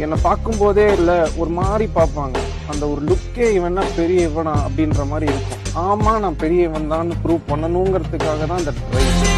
என்னை பார்க்கும் போதே இல்லை ஒரு மாதிரி பார்ப்பாங்க. அந்த ஒரு லுக்கே இவனா பெரிய இவனா அப்படின்ற மாதிரி இருக்கும். ஆமா நான் பெரிய இவன் தான் ப்ரூவ் பண்ணணுங்கிறதுக்காக தான் அந்த ட்ரை.